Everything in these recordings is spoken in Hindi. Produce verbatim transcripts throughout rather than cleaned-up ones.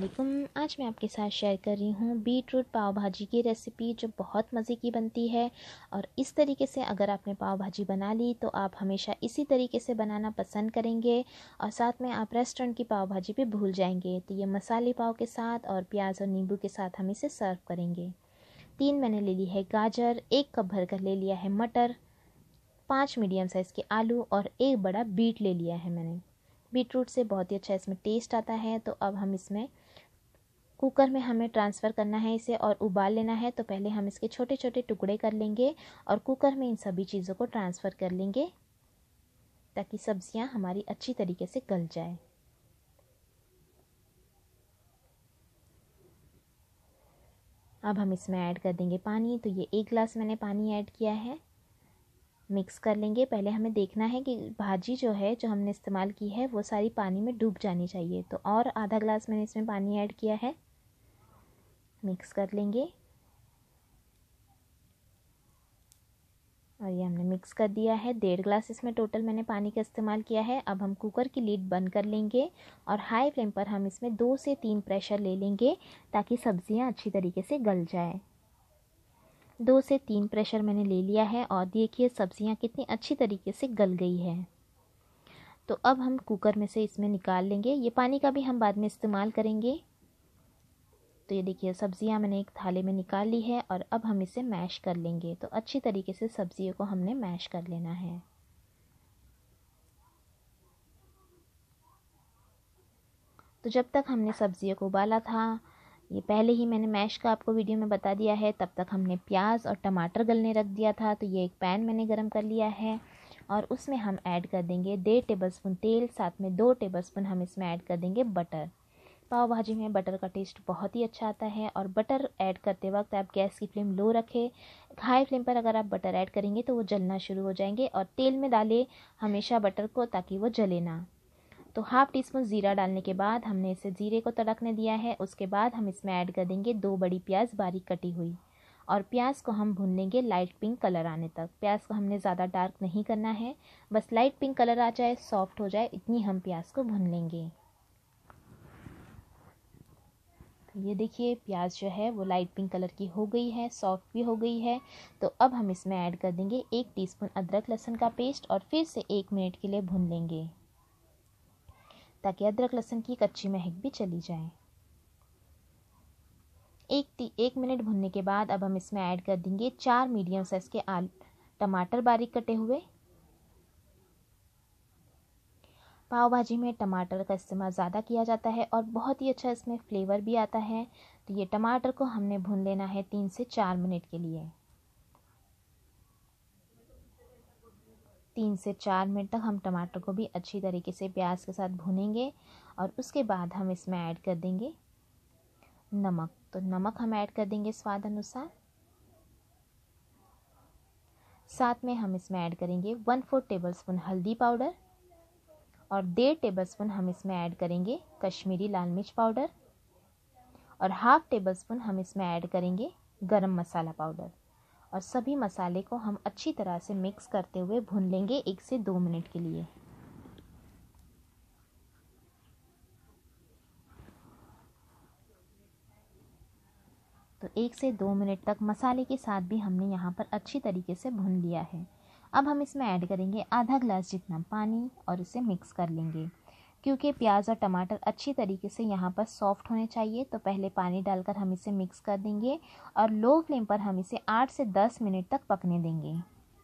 वालेकुम। आज मैं आपके साथ शेयर कर रही हूँ बीट रूट पाव भाजी की रेसिपी, जो बहुत मज़े की बनती है। और इस तरीके से अगर आपने पाव भाजी बना ली तो आप हमेशा इसी तरीके से बनाना पसंद करेंगे और साथ में आप रेस्टोरेंट की पाव भाजी भी भूल जाएंगे। तो ये मसाले पाव के साथ और प्याज और नींबू के साथ हम इसे सर्व करेंगे। तीन मैंने ले ली है गाजर, एक कप भर कर ले लिया है मटर, पाँच मीडियम साइज़ के आलू और एक बड़ा बीट ले लिया है मैंने। बीटरूट से बहुत ही अच्छा इसमें टेस्ट आता है। तो अब हम इसमें कुकर में हमें ट्रांसफ़र करना है इसे और उबाल लेना है। तो पहले हम इसके छोटे छोटे टुकड़े कर लेंगे और कुकर में इन सभी चीज़ों को ट्रांसफ़र कर लेंगे ताकि सब्जियां हमारी अच्छी तरीके से गल जाए। अब हम इसमें ऐड कर देंगे पानी। तो ये एक गिलास मैंने पानी ऐड किया है। मिक्स कर लेंगे। पहले हमें देखना है कि भाजी जो है जो हमने इस्तेमाल की है वो सारी पानी में डूब जानी चाहिए। तो और आधा गिलास मैंने इसमें पानी ऐड किया है। मिक्स कर लेंगे और ये हमने मिक्स कर दिया है। डेढ़ गिलास इसमें टोटल मैंने पानी का इस्तेमाल किया है। अब हम कुकर की लीड बंद कर लेंगे और हाई फ्लेम पर हम इसमें दो से तीन प्रेशर ले लेंगे ताकि सब्जियां अच्छी तरीके से गल जाए। दो से तीन प्रेशर मैंने ले लिया है और देखिए सब्जियां कितनी अच्छी तरीके से गल गई है। तो अब हम कुकर में से इसमें निकाल लेंगे। ये पानी का भी हम बाद में इस्तेमाल करेंगे। तो ये देखिए सब्जियां मैंने एक थाले में निकाल ली है और अब हम इसे मैश कर लेंगे। तो अच्छी तरीके से सब्जियों को हमने मैश कर लेना है। तो जब तक हमने सब्जियों को उबाला था, ये पहले ही मैंने मैश का आपको वीडियो में बता दिया है, तब तक हमने प्याज और टमाटर गलने रख दिया था। तो ये एक पैन मैंने गरम कर लिया है और उसमें हम ऐड कर देंगे डेढ़ टेबलस्पून तेल, साथ में दो टेबलस्पून हम इसमें ऐड कर देंगे बटर। पाव भाजी में बटर का टेस्ट बहुत ही अच्छा आता है और बटर ऐड करते वक्त आप गैस की फ्लेम लो रखें। हाई फ्लेम पर अगर आप बटर ऐड करेंगे तो वो जलना शुरू हो जाएंगे और तेल में डालें हमेशा बटर को ताकि वो जले ना। तो हाफ़ टी स्पून ज़ीरा डालने के बाद हमने इसे ज़ीरे को तड़कने दिया है। उसके बाद हम इसमें ऐड कर देंगे दो बड़ी प्याज बारीक कटी हुई और प्याज को हम भून लेंगे लाइट पिंक कलर आने तक। प्याज को हमने ज़्यादा डार्क नहीं करना है, बस लाइट पिंक कलर आ जाए, सॉफ्ट हो जाए, इतनी हम प्याज को भून लेंगे। तो ये देखिए प्याज जो है वो लाइट पिंक कलर की हो गई है, सॉफ्ट भी हो गई है। तो अब हम इसमें ऐड कर देंगे एक टीस्पून अदरक लहसुन का पेस्ट और फिर से एक मिनट के लिए भून लेंगे ताकि अदरक लहसुन की कच्ची महक भी चली जाए। एक एक मिनट भुनने के बाद अब हम इसमें ऐड कर देंगे चार मीडियम साइज़ के आलू टमाटर बारीक कटे हुए। पाव भाजी में टमाटर का इस्तेमाल ज़्यादा किया जाता है और बहुत ही अच्छा इसमें फ्लेवर भी आता है। तो ये टमाटर को हमने भून लेना है तीन से चार मिनट के लिए। तीन से चार मिनट तक हम टमाटर को भी अच्छी तरीके से प्याज के साथ भूनेंगे और उसके बाद हम इसमें ऐड कर देंगे नमक। तो नमक हम ऐड कर देंगे स्वाद अनुसार। साथ में हम इसमें ऐड करेंगे वन फोर्थ टेबल स्पून हल्दी पाउडर और डेढ़ टेबल स्पून हम इसमें ऐड करेंगे कश्मीरी लाल मिर्च पाउडर और हाफ टेबल स्पून हम इसमें ऐड करेंगे गरम मसाला पाउडर। और सभी मसाले को हम अच्छी तरह से मिक्स करते हुए भून लेंगे एक से दो मिनट के लिए। तो एक से दो मिनट तक मसाले के साथ भी हमने यहाँ पर अच्छी तरीके से भून लिया है। अब हम इसमें ऐड करेंगे आधा ग्लास जितना पानी और इसे मिक्स कर लेंगे। क्योंकि प्याज और टमाटर अच्छी तरीके से यहाँ पर सॉफ्ट होने चाहिए, तो पहले पानी डालकर हम इसे मिक्स कर देंगे और लो फ्लेम पर हम इसे आठ से दस मिनट तक पकने देंगे।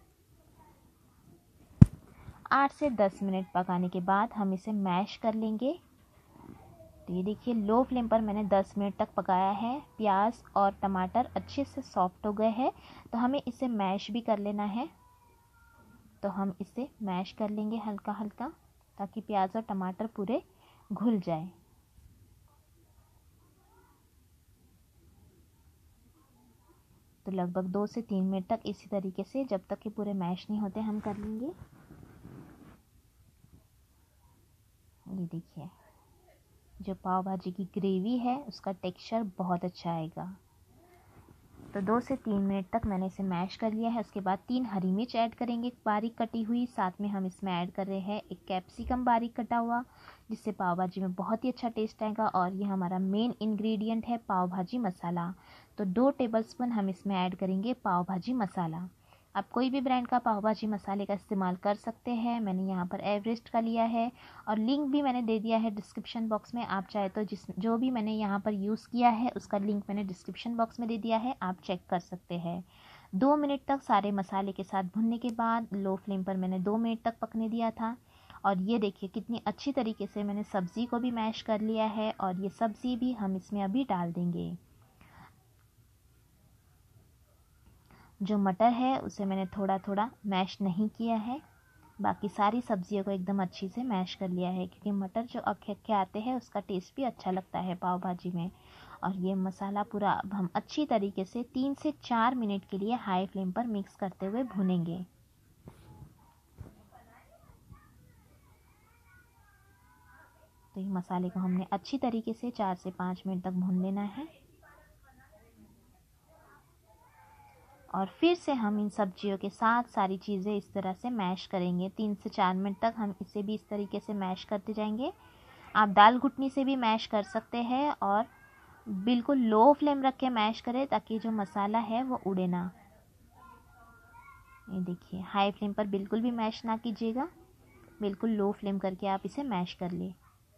आठ से दस मिनट पकाने के बाद हम इसे मैश कर लेंगे। तो ये देखिए लो फ्लेम पर मैंने दस मिनट तक पकाया है। प्याज और टमाटर अच्छे से सॉफ्ट हो गए हैं, तो हमें इसे मैश भी कर लेना है। तो हम इसे मैश कर लेंगे हल्का हल्का ताकि प्याज और टमाटर पूरे घुल जाए। तो लगभग दो से तीन मिनट तक इसी तरीके से, जब तक कि पूरे मैश नहीं होते, हम कर लेंगे। ये देखिए जो पाव भाजी की ग्रेवी है उसका टेक्सचर बहुत अच्छा आएगा। तो दो से तीन मिनट तक मैंने इसे मैश कर लिया है। उसके बाद तीन हरी मिर्च ऐड करेंगे बारीक कटी हुई। साथ में हम इसमें ऐड कर रहे हैं एक कैप्सिकम बारीक कटा हुआ, जिससे पाव भाजी में बहुत ही अच्छा टेस्ट आएगा। और ये हमारा मेन इंग्रेडिएंट है पाव भाजी मसाला। तो दो टेबलस्पून हम इसमें ऐड करेंगे पाव भाजी मसाला। आप कोई भी ब्रांड का पाव भाजी मसाले का इस्तेमाल कर सकते हैं। मैंने यहाँ पर एवरेस्ट का लिया है और लिंक भी मैंने दे दिया है डिस्क्रिप्शन बॉक्स में। आप चाहे तो जिस जो भी मैंने यहाँ पर यूज़ किया है उसका लिंक मैंने डिस्क्रिप्शन बॉक्स में दे दिया है, आप चेक कर सकते हैं। दो मिनट तक सारे मसाले के साथ भुनने के बाद लो फ्लेम पर मैंने दो मिनट तक पकने दिया था। और ये देखिए कितनी अच्छी तरीके से मैंने सब्ज़ी को भी मैश कर लिया है। और ये सब्ज़ी भी हम इसमें अभी डाल देंगे। जो मटर है उसे मैंने थोड़ा थोड़ा मैश नहीं किया है, बाकी सारी सब्जियों को एकदम अच्छी से मैश कर लिया है, क्योंकि मटर जो अखे अखे आते हैं उसका टेस्ट भी अच्छा लगता है पाव भाजी में। और ये मसाला पूरा अब हम अच्छी तरीके से तीन से चार मिनट के लिए हाई फ्लेम पर मिक्स करते हुए भूनेंगे। तो ये मसाले को हमने अच्छी तरीके से चार से पाँच मिनट तक भून लेना है। और फिर से हम इन सब्जियों के साथ सारी चीज़ें इस तरह से मैश करेंगे। तीन से चार मिनट तक हम इसे भी इस तरीके से मैश करते जाएंगे। आप दाल घुटनी से भी मैश कर सकते हैं और बिल्कुल लो फ्लेम रख के मैश करें ताकि जो मसाला है वो उड़े ना। ये देखिए हाई फ्लेम पर बिल्कुल भी मैश ना कीजिएगा, बिल्कुल लो फ्लेम करके आप इसे मैश कर ले।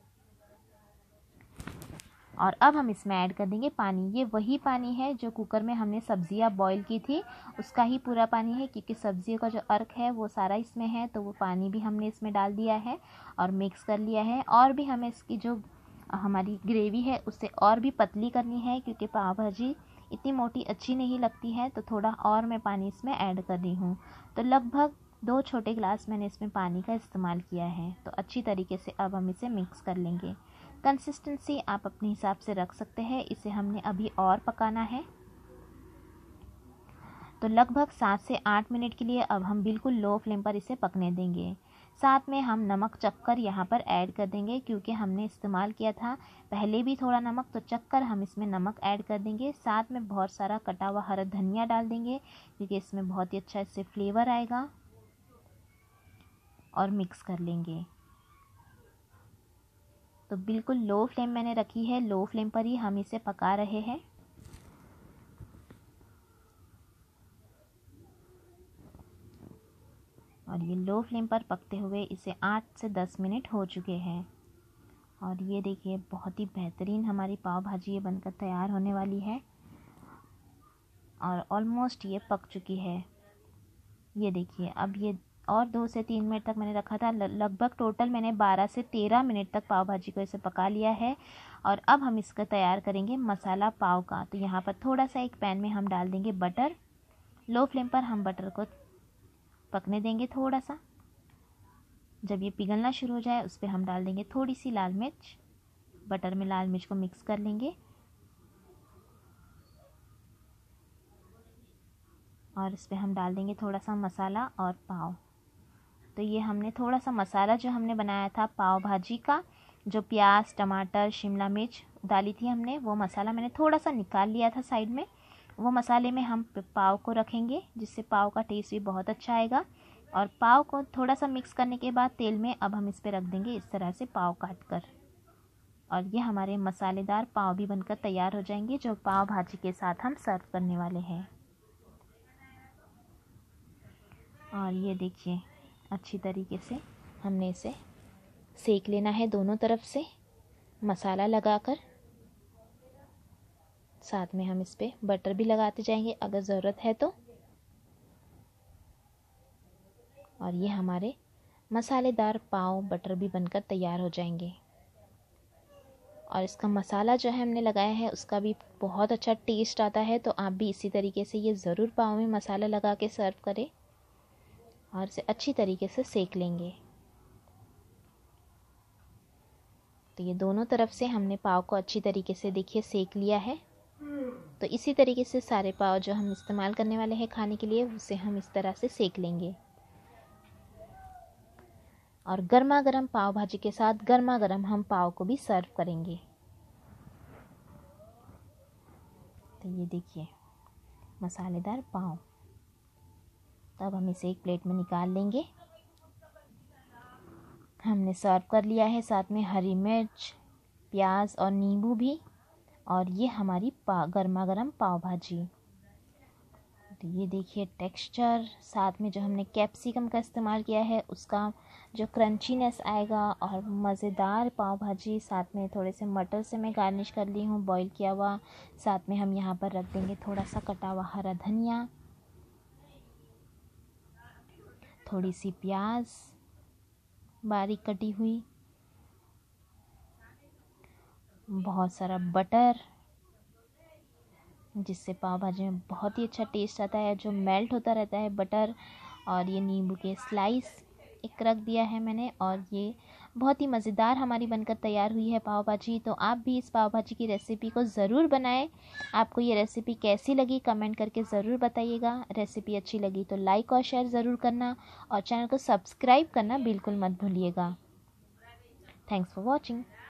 और अब हम इसमें ऐड कर देंगे पानी। ये वही पानी है जो कुकर में हमने सब्जियां बॉईल की थी, उसका ही पूरा पानी है, क्योंकि सब्जियों का जो अर्क है वो सारा इसमें है। तो वो पानी भी हमने इसमें डाल दिया है और मिक्स कर लिया है। और भी हमें इसकी जो हमारी ग्रेवी है उससे और भी पतली करनी है, क्योंकि पाव भाजी इतनी मोटी अच्छी नहीं लगती है। तो थोड़ा और मैं पानी इसमें ऐड कर रही हूँ। तो लगभग दो छोटे गिलास मैंने इसमें पानी का इस्तेमाल किया है। तो अच्छी तरीके से अब हम इसे मिक्स कर लेंगे। कंसिस्टेंसी आप अपने हिसाब से रख सकते हैं। इसे हमने अभी और पकाना है। तो लगभग सात से आठ मिनट के लिए अब हम बिल्कुल लो फ्लेम पर इसे पकने देंगे। साथ में हम नमक चखकर यहाँ पर ऐड कर देंगे, क्योंकि हमने इस्तेमाल किया था पहले भी थोड़ा नमक, तो चखकर हम इसमें नमक ऐड कर देंगे। साथ में बहुत सारा कटा हुआ हरा धनिया डाल देंगे, क्योंकि इसमें बहुत ही अच्छा इससे फ्लेवर आएगा। और मिक्स कर लेंगे। तो बिल्कुल लो फ्लेम मैंने रखी है, लो फ्लेम पर ही हम इसे पका रहे हैं। और ये लो फ्लेम पर पकते हुए इसे आठ से दस मिनट हो चुके हैं। और ये देखिए बहुत ही बेहतरीन हमारी पाव भाजी ये बनकर तैयार होने वाली है। और ऑलमोस्ट ये पक चुकी है। ये देखिए अब ये और दो से तीन मिनट तक मैंने रखा था। लगभग टोटल मैंने बारह से तेरह मिनट तक पाव भाजी को इसे पका लिया है। और अब हम इसका तैयार करेंगे मसाला पाव का। तो यहाँ पर थोड़ा सा एक पैन में हम डाल देंगे बटर। लो फ्लेम पर हम बटर को पकने देंगे थोड़ा सा। जब ये पिघलना शुरू हो जाए उस पर हम डाल देंगे थोड़ी सी लाल मिर्च। बटर में लाल मिर्च को मिक्स कर लेंगे। और इस पर हम डाल देंगे थोड़ा सा मसाला और पाव। तो ये हमने थोड़ा सा मसाला जो हमने बनाया था पाव भाजी का, जो प्याज टमाटर शिमला मिर्च डाली थी हमने, वो मसाला मैंने थोड़ा सा निकाल लिया था साइड में। वो मसाले में हम पाव को रखेंगे, जिससे पाव का टेस्ट भी बहुत अच्छा आएगा। और पाव को थोड़ा सा मिक्स करने के बाद तेल में अब हम इस पर रख देंगे इस तरह से पाव काट कर। और ये हमारे मसालेदार पाव भी बनकर तैयार हो जाएंगे, जो पाव भाजी के साथ हम सर्व करने वाले हैं। और ये देखिए अच्छी तरीके से हमने इसे सेक लेना है दोनों तरफ से मसाला लगाकर। साथ में हम इस पे बटर भी लगाते जाएंगे अगर ज़रूरत है तो। और ये हमारे मसालेदार पाव बटर भी बनकर तैयार हो जाएंगे। और इसका मसाला जो है हमने लगाया है उसका भी बहुत अच्छा टेस्ट आता है। तो आप भी इसी तरीके से ये ज़रूर पाव में मसाला लगा के सर्व करें और इसे अच्छी तरीके से सेक लेंगे। तो ये दोनों तरफ से हमने पाव को अच्छी तरीके से देखिए सेक लिया है। तो इसी तरीके से सारे पाव जो हम इस्तेमाल करने वाले हैं खाने के लिए उसे हम इस तरह से सेक लेंगे। और गर्मा गर्म पाव भाजी के साथ गर्मा गर्म हम पाव को भी सर्व करेंगे। तो ये देखिए मसालेदार पाव। तो अब हम इसे एक प्लेट में निकाल लेंगे। हमने सर्व कर लिया है, साथ में हरी मिर्च, प्याज और नींबू भी। और ये हमारी पा गर्मा गर्म पाव भाजी। तो ये देखिए टेक्सचर, साथ में जो हमने कैप्सिकम का इस्तेमाल किया है उसका जो क्रंचीनेस आएगा, और मज़ेदार पाव भाजी। साथ में थोड़े से मटर से मैं गार्निश कर ली हूँ, बॉईल किया हुआ। साथ में हम यहाँ पर रख देंगे थोड़ा सा कटा हुआ हरा धनिया, थोड़ी सी प्याज बारीक कटी हुई, बहुत सारा बटर, जिससे पाव भाजी में बहुत ही अच्छा टेस्ट आता है, जो मेल्ट होता रहता है बटर। और ये नींबू के स्लाइस एक रख दिया है मैंने। और ये बहुत ही मज़ेदार हमारी बनकर तैयार हुई है पाव भाजी। तो आप भी इस पाव भाजी की रेसिपी को ज़रूर बनाएं। आपको ये रेसिपी कैसी लगी कमेंट करके ज़रूर बताइएगा। रेसिपी अच्छी लगी तो लाइक और शेयर ज़रूर करना, और चैनल को सब्सक्राइब करना बिल्कुल मत भूलिएगा। Thanks for watching.